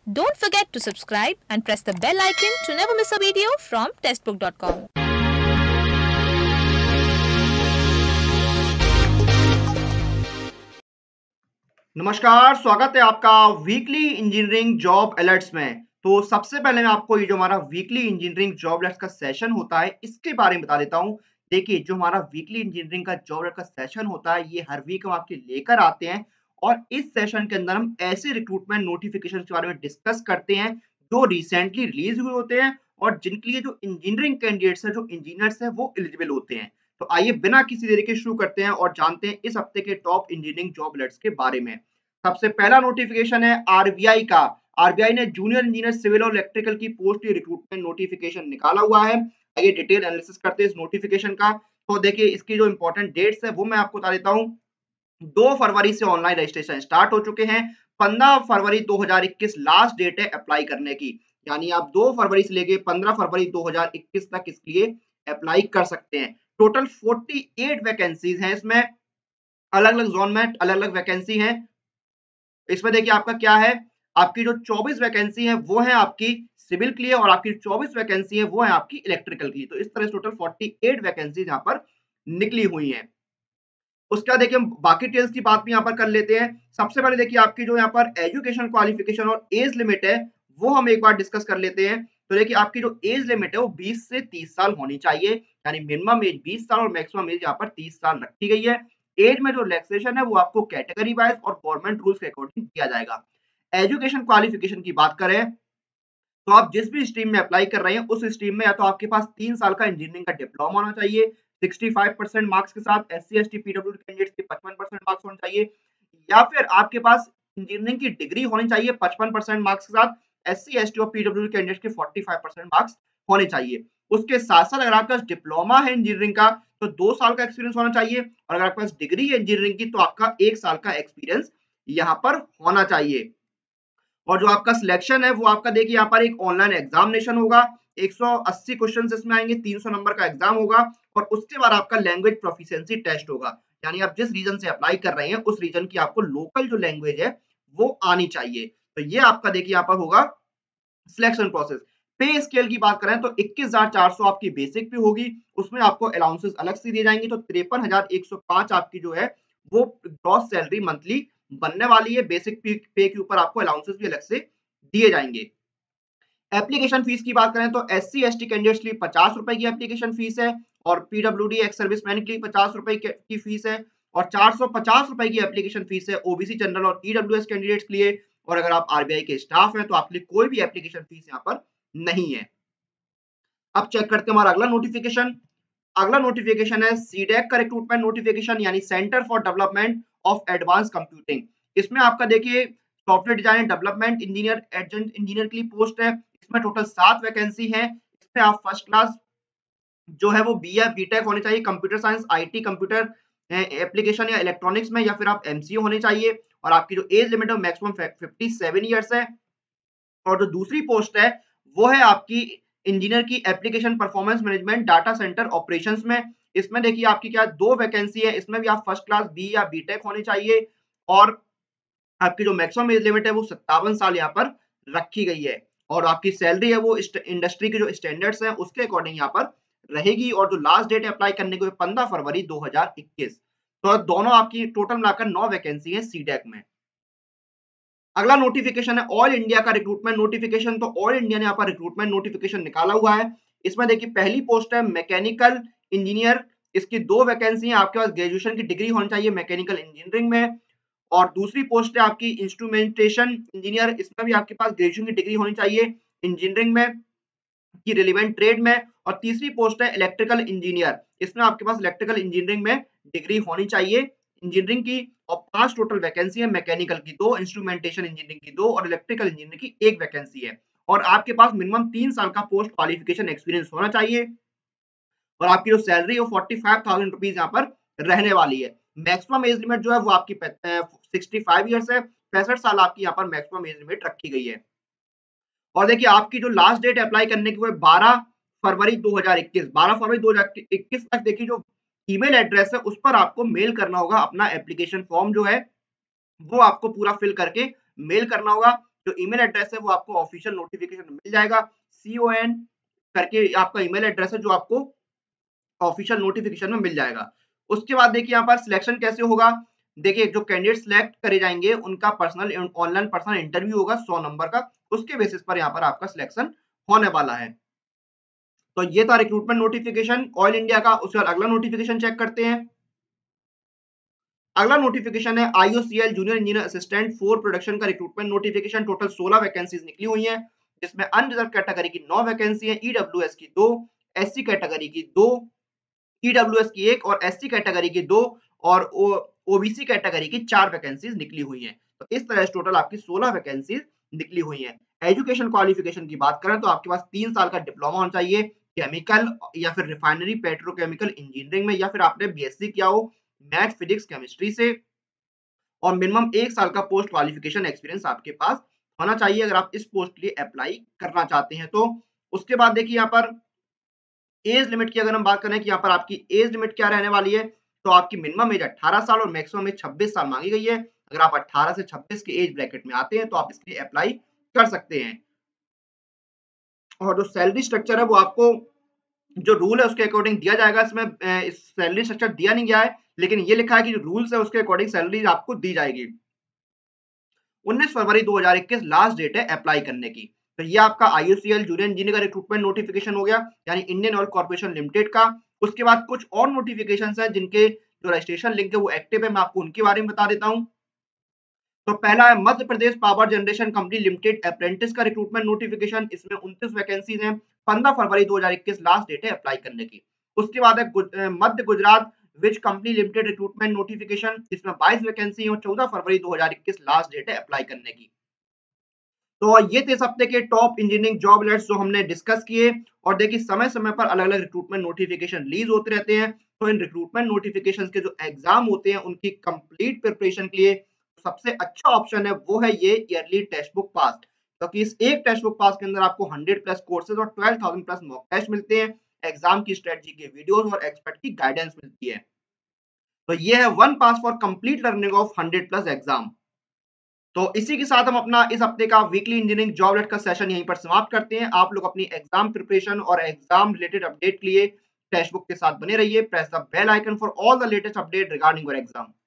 Don't forget to subscribe and press the bell icon to never miss a video from testbook.com. नमस्कार, स्वागत है आपका weekly engineering job alerts में। तो सबसे पहले मैं आपको ये जो हमारा वीकली इंजीनियरिंग जॉब अलर्ट्स का सेशन होता है, इसके बारे में बता देता हूँ। देखिए, जो हमारा वीकली इंजीनियरिंग का जॉब अलर्ट का सेशन होता है, ये हर वीक हम आपके लेकर आते हैं और इस सेशन के अंदर हम ऐसे रिक्रूटमेंट नोटिफिकेशन के बारे में डिस्कस करते हैं, जो रिसेंटली रिलीज हुए होते हैं और जिनके लिए जो इंजीनियरिंग कैंडिडेट्स हैं, जो इंजीनियर्स हैं, वो एलिजिबल होते हैं। तो आइए बिना किसी देरी के शुरू करते हैं और जानते हैं इस हफ्ते के टॉप इंजीनियरिंग जॉब अलर्ट्स के बारे में। सबसे पहला नोटिफिकेशन है आरबीआई का। आरबीआई ने जूनियर इंजीनियर सिविल और इलेक्ट्रिकल की पोस्ट की रिक्रूटमेंट नोटिफिकेशन निकाला हुआ है। आइए डिटेल एनालिसिस करते हैं इस नोटिफिकेशन का। तो देखिए, इसकी जो इंपॉर्टेंट डेट्स है वो मैं आपको बता देता हूँ। 2 फरवरी से ऑनलाइन रजिस्ट्रेशन स्टार्ट हो चुके हैं। 15 फरवरी 2021 लास्ट डेट है अप्लाई करने की। यानी आप 2 फरवरी से लेके 15 फरवरी 2021 तक इसके लिए अप्लाई कर सकते हैं। टोटल 48 वैकेंसीज हैं इसमें, अलग-अलग जोन में अलग-अलग वैकेंसी हैं। इसमें देखिए आपका क्या है, आपकी जो 24 वैकेंसी है वो है आपकी सिविल के लिए और आपकी 24 वैकेंसी है वो है आपकी इलेक्ट्रिकल के लिए। तो इस तरह से टोटल 48 वैकेंसीज यहाँ पर निकली हुई हैं। उसके बाद देखिए हम बाकी डिटेल्स की बात भी यहाँ पर कर लेते हैं। सबसे पहले देखिए आपकी जो यहाँ पर एजुकेशन क्वालिफिकेशन और एज लिमिट है वो हम एक बार डिस्कस कर लेते हैं। तो देखिए आपकी जो एज लिमिट है वो 20 से 30 साल होनी चाहिए, यानी मिनिमम एज 20 साल और मैक्सिमम एज यहाँ पर 30 साल रखी गई है। एज में जो रिलैक्सेशन है वो आपको कैटेगरी वाइज और गवर्नमेंट रूल्स के अकॉर्डिंग दिया जाएगा। एजुकेशन क्वालिफिकेशन की बात करें तो आप जिस भी स्ट्रीम में अप्लाई कर रहे हैं उस स्ट्रीम में या तो आपके पास 3 साल का इंजीनियरिंग का डिप्लोमा होना चाहिए 65% मार्क्स के साथ, एससी एसटी पीडब्ल्यूडी कैंडिडेट्स के 55% मार्क्स होने चाहिए, या फिर आपके पास इंजीनियरिंग की डिग्री होनी चाहिए 55% मार्क्स के साथ, एससी एसटी और पीडब्ल्यूडी कैंडिडेट्स के 45% मार्क्स होने चाहिए। उसके साथ साथ अगर आपके पास डिप्लोमा है इंजीनियरिंग का तो 2 साल का एक्सपीरियंस होना चाहिए और अगर आपके पास डिग्री है इंजीनियरिंग की तो आपका 1 साल का एक्सपीरियंस यहाँ पर होना चाहिए। और जो आपका सिलेक्शन है वो आपका देखिए यहाँ पर एक ऑनलाइन एग्जामिनेशन होगा। 180 क्वेश्चंस इसमें आएंगे, 300 नंबर का एग्जाम होगा और उसके बाद आपका लैंग्वेज प्रोफिशिएंसी टेस्ट होगा। यानी आप जिस रीजन से अप्लाई कर रहे हैं उस रीजन की आपको लोकल जो लैंग्वेज है वो आनी चाहिए। तो ये आपका देखिए यहाँ पर होगा सिलेक्शन प्रोसेस। पे स्केल की बात करें तो 21,400 आपकी बेसिक पे होगी, उसमें आपको अलाउंसेस अलग से दिए जाएंगे। तो 53,105 आपकी जो है वो ग्रॉस सैलरी मंथली बनने वाली है। बेसिक पे के ऊपर आपको अलाउंसेस भी अलग से दिए जाएंगे। एप्लीकेशन फीस की बात करें तो एससी एसटी कैंडिडेट्स के लिए 50 रुपए की एप्लीकेशन फीस है और पीडब्ल्यूडी एक्स सर्विसमैन के लिए 50 रुपए की फीस है और 450 रुपए की एप्लीकेशन फीस है ओबीसी जनरल और ईडब्ल्यूएस कैंडिडेट्स के लिए। और अगर आप आरबीआई के स्टाफ हैं तो आपके लिए कोई भी एप्लीकेशन फीस यहाँ पर नहीं है। अब चेक करते हैं हमारा अगला नोटिफिकेशन। अगला नोटिफिकेशन है सीडेक का रिक्रूटमेंट नोटिफिकेशन, यानी centre for development of advanced computing. इसमें आपका देखिए software design development engineer adjunct engineer के लिए पोस्ट है। इसमें टोटल 7 वैकेंसी है। इसमें आप फर्स्ट क्लास जो है वो बी या बीटेक होनी चाहिए computer science, IT, computer application या इलेक्ट्रॉनिक्स में, या फिर आप एमसीए होने चाहिए और आपकी जो एज लिमिट है मैक्सिमम 57 ईयर्स है। और जो दूसरी पोस्ट है वो है आपकी इंजीनियर की application performance management data center operations में। इसमें देखिए आपकी क्या 2 वैकेंसी है। इसमें भी आप फर्स्ट क्लास बी या बीटेक होनी चाहिए और आपकी जो मैक्सिमम एज लिमिट है वो 57 साल यहाँ पर रखी गई है और आपकी सैलरी है वो इंडस्ट्री के जो स्टैंडर्ड्स हैं उसके अकॉर्डिंग यहाँ पर रहेगी। और जो लास्ट डेट है अप्लाई करने की 15 फरवरी 2021। तो दोनों आपकी टोटल मिलाकर 9 वैकेंसी है सीडेक में। अगला नोटिफिकेशन है ऑल इंडिया का रिक्रूटमेंट नोटिफिकेशन। तो ऑल इंडिया ने यहाँ पर रिक्रूटमेंट नोटिफिकेशन निकाला हुआ है। इसमें देखिए पहली पोस्ट है मैकेनिकल इंजीनियर। इसकी 2 वैकेंसी है। आपके पास ग्रेजुएशन की डिग्री होनी चाहिए मैकेनिकल इंजीनियरिंग में। और दूसरी पोस्ट है आपकी इंस्ट्रूमेंटेशन इंजीनियर। इसमें भी आपके पास ग्रेजुएशन की डिग्री होनी चाहिए इंजीनियरिंग में की रिलेवेंट ट्रेड में। और तीसरी पोस्ट है इलेक्ट्रिकल इंजीनियर। इसमें आपके पास इलेक्ट्रिकल इंजीनियरिंग में डिग्री होनी चाहिए इंजीनियरिंग की। और 5 टोटल वैकेंसी है, मैकेनिकल की 2, इंस्ट्रूमेंटेशन इंजीनियरिंग की 2 और इलेक्ट्रिकल इंजीनियरिंग की 1 वैकेंसी है। और आपके पास मिनिमम 3 साल का पोस्ट क्वालिफिकेशन एक्सपीरियंस होना चाहिए और आपकी जो सैलरी है वो 45,000 रुपीज यहाँ पर रहने वाली है। मैक्सिमम एज लिमिट जो है वो आपकी 65 ईयर्स है। 65 साल आपकी यहाँ पर मैक्सिमम एज लिमिट रखी गई है। और देखिए आपकी जो लास्ट डेट अप्लाई करने की वो 12 फरवरी 2021। 12 फरवरी 2021 तक देखिए जो ईमेल एड्रेस है उस पर आपको मेल करना होगा अपना एप्लीकेशन फॉर्म जो है वो आपको पूरा फिल करके मेल करना होगा। जो ईमेल एड्रेस है वो आपको ऑफिशियल नोटिफिकेशन मिल जाएगा। CON करके आपका ईमेल एड्रेस है जो आपको ऑफिशियल नोटिफिकेशन में मिल जाएगा। उसके बाद देखिए यहाँ पर सिलेक्शन कैसे होगा। देखिए जो कैंडिडेट सिलेक्ट करे जाएंगे उनका पर्सनल ऑनलाइन पर्सनल इंटरव्यू होगा 100 नंबर का, उसके बेसिस पर यहाँ पर आपका सिलेक्शन होने वाला है। तो ये था रिक्रूटमेंट नोटिफिकेशन ऑयल इंडिया का। उसके बाद अगला नोटिफिकेशन चेक करते हैं। अगला नोटिफिकेशन है IOCL junior engineer assistant for production का रिक्रूटमेंट नोटिफिकेशन। टोटल 16 वैकेंसीज निकली हुई हैं, जिसमें अनरिजर्व कैटेगरी की 9 वैकेंसी है, EWS की 2, SC कैटेगरी की 2, EWS की 1 और SC कैटेगरी की 2 और OBC कैटेगरी की 4 वैकेंसीज निकली हुई हैं। तो इस तरह से टोटल आपकी 16 वैकेंसीज निकली हुई हैं। एजुकेशन क्वालिफिकेशन की बात करें तो आपके पास 3 साल का डिप्लोमा होना चाहिए, केमिकल या फिर रिफाइनरी पेट्रोकेमिकल इंजीनियरिंग में, या फिर आपने BSc किया हो मैथ फिजिक्स केमिस्ट्री से, और मिनिमम 1 साल का पोस्ट क्वालिफिकेशन एक्सपीरियंस आपके पास होना चाहिए अगर आप इस पोस्ट के लिए अप्लाई करना चाहते हैं तो। उसके बाद देखिए यहाँ पर एज लिमिट की अगर हम बात करें कि यहाँ पर आपकी एज लिमिट क्या रहने वाली है, तो आपकी मिनिमम एज 18 साल और मैक्सिमम एज 26 साल मांगी गई है। अगर आप 18 से 26 के एज ब्रैकेट में आते हैं तो आप इसके लिए अप्लाई कर सकते हैं। और जो सैलरी स्ट्रक्चर है वो आपको जो रूल है उसके अकॉर्डिंग दिया जाएगा। इसमें इस सैलरी स्ट्रक्चर दिया नहीं गया है, लेकिन ये लिखा है कि जो रूल्स है उसके अकॉर्डिंग सैलरी आपको दी जाएगी। 19 फरवरी 2021 लास्ट डेट है अप्लाई करने की। तो ये आपका IOCL जूनियर इंजीनियर का रिक्रूटमेंट नोटिफिकेशन हो गया, यानी इंडियन ऑयल कॉर्पोरेशन लिमिटेड का। उसके बाद कुछ और नोटिफिकेशंस हैं जिनके जो रजिस्ट्रेशन लिंक है वो एक्टिव है, मैं आपको उनके बारे में बता देता हूं। तो पहला है Madhya Pradesh power generation company limited apprentice का रिक्रूटमेंट नोटिफिकेशन। इसमें 29 वैकेंसीज हैं, 15 फरवरी 2021 लास्ट डेट है अप्लाई करने की। उसके बाद है Madhya Gujarat Vij company limited recruitment notification. इसमें 22 वैकेंसी और 14 फरवरी 2021 लास्ट डेट है अप्लाई करने की। तो ये थे इस हफ्ते के टॉप इंजीनियरिंग जॉब अलर्ट्स जो हमने डिस्कस किए। और देखिए समय समय पर अलग अलग रिक्रूटमेंट नोटिफिकेशन रिलीज होते रहते हैं। तो इन रिक्रूटमेंट नोटिफिकेशन के जो एग्जाम होते हैं उनकी कंप्लीट प्रिपरेशन के लिए सबसे अच्छा ऑप्शन है वो है ये ईयरली टेक्स्ट बुक पास, क्योंकि इस एक टेक्स्ट बुक पास के अंदर आपको 100+ कोर्सेज और 12,000 प्लस मॉक टेस्ट मिलते हैं, एग्जाम की स्ट्रेटजी के वीडियोस और एक्सपर्ट की गाइडेंस मिलती है। तो ये है one pass for complete learning of 100+ exam. तो इसी के साथ हम अपना इस हफ्ते का वीकली इंजीनियरिंग जॉब अलर्ट का सेशन यहीं पर समाप्त करते हैं। आप लोग अपनी एग्जाम प्रिपरेशन और एग्जाम रिलेटेड अपडेट के लिए टेक्स्ट बुक के साथ बने रहिए। Press the bell icon for all the latest update regarding your exam.